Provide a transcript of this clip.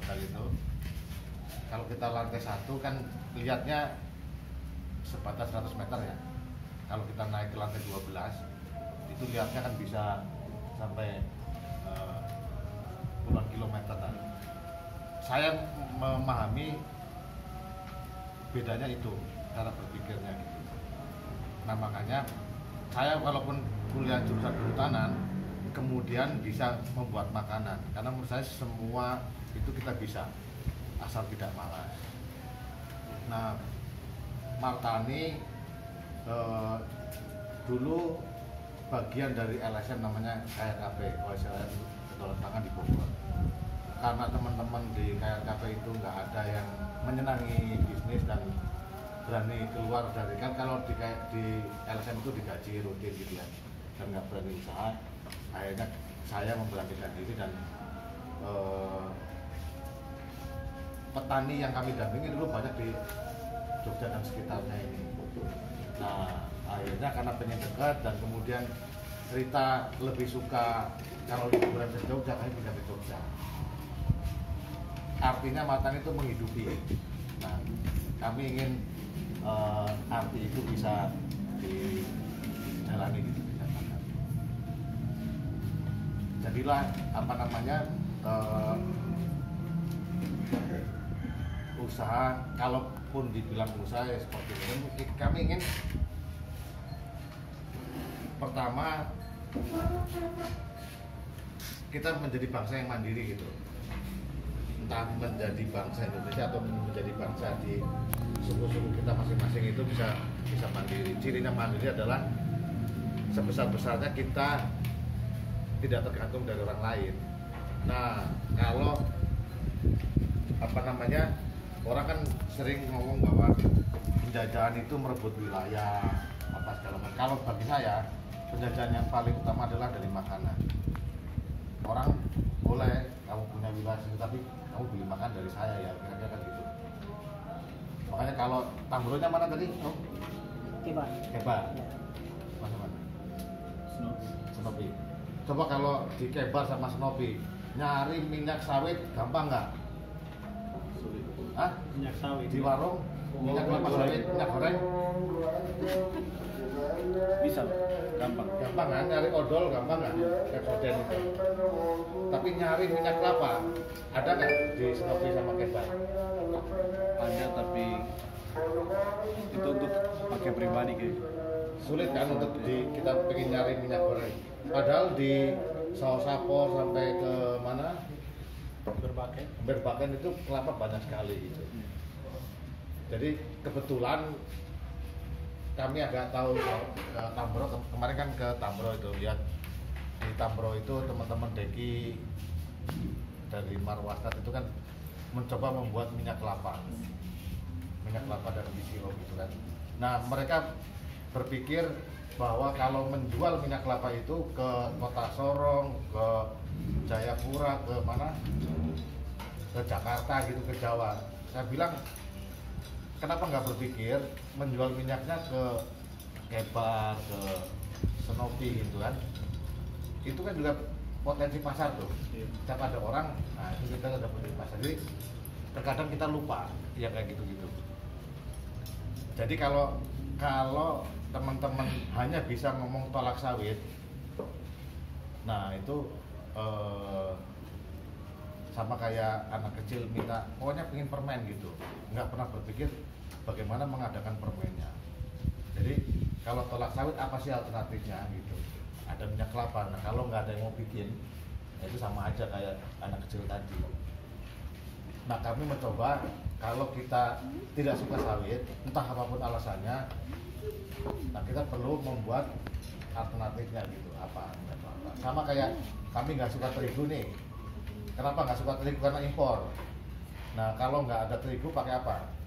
hotel itu. Kalau kita lantai 1 kan lihatnya sebatas 100 meter ya. Kalau kita naik ke lantai 12 itu lihatnya kan bisa sampai puluhan kilometer. Saya memahami bedanya itu, cara berpikirnya gitu. Nah makanya saya walaupun kuliah jurusan kehutanan kemudian bisa membuat makanan, karena menurut saya semua itu kita bisa asal tidak malas. Nah Martani dulu bagian dari LSM namanya KRKP, Kewajiban Kedaulatan Pangan di Bogor. Karena teman-teman di KRKP itu nggak ada yang menyenangi bisnis dan berani keluar dari, kan kalau di LSM itu digaji rutin gitu ya, dan nggak berani usaha. Akhirnya saya memberanikan diri dan petani yang kami dampingi dulu banyak di Jogja dan sekitarnya ini. Nah akhirnya karena pengen dekat dan kemudian Rita lebih suka kalau liburan ke Jogja, kami pindah ke Jogja. Artinya Martani itu menghidupi. Nah kami ingin arti itu bisa dijalani gitu. Jadilah apa namanya usaha, kalaupun dibilang usaha ya seperti ini. Kami ingin pertama kita menjadi bangsa yang mandiri gitu, entah menjadi bangsa Indonesia atau menjadi bangsa di suku-suku kita masing-masing itu bisa mandiri. Cirinya mandiri adalah sebesar-besarnya kita tidak tergantung dari orang lain. Nah kalau apa namanya, orang kan sering ngomong bahwa penjajahan itu merebut wilayah apa segala macam. Kalau bagi saya penjajahan yang paling utama adalah dari makanan. Orang boleh kamu punya wilayah sendiri tapi kamu beli makan dari saya ya, kira-kira kan gitu. Makanya kalau Tambronya mana tadi? Oh? Kebar. Mana? Snoopy. Coba kalau di Kebar sama Snoopy nyari minyak sawit gampang nggak? Sulit. Hah? Minyak sawit Di warung minyak kelapa sawit, minyak goreng Bisa, gampang. gampang kan? Nyari odol gampang nggak? Rekoden itu. Tapi nyari minyak kelapa ada nggak di Snoopy sama Kebar? Ada, tapi itu untuk pakai pribadi kayak. Sulit kan untuk kita pengen nyari minyak goreng. Padahal di Sawo-Sapo sampai ke mana? Berbaken itu kelapa banyak sekali gitu. Jadi kebetulan kami agak tahu Tambro, kemarin kan ke Tambro itu lihat di Tambro itu teman-teman Deki dari Marwastat itu kan mencoba membuat minyak kelapa dan sirup gitu kan. Nah mereka berpikir bahwa kalau menjual minyak kelapa itu ke Kota Sorong, ke Jayapura, ke mana, ke Jakarta gitu, ke Jawa. Saya bilang kenapa nggak berpikir menjual minyaknya ke Kebar, ke Snoopy gitu kan. Itu kan juga potensi pasar tuh. Setiap ada orang, nah itu kita ada potensi pasar. Jadi terkadang kita lupa ya kayak gitu-gitu. Jadi kalau teman-teman hanya bisa ngomong tolak sawit, nah itu sama kayak anak kecil minta pokoknya pengen permen gitu, nggak pernah berpikir bagaimana mengadakan permennya. Jadi kalau tolak sawit apa sih alternatifnya gitu? Ada minyak kelapa. Nah kalau nggak ada yang mau bikin, ya itu sama aja kayak anak kecil tadi. Nah kami mencoba kalau kita tidak suka sawit, entah apapun alasannya, nah kita perlu membuat alternatifnya gitu, apa. Sama kayak kami nggak suka terigu nih. Kenapa nggak suka terigu? Karena impor. Nah kalau nggak ada terigu pakai apa?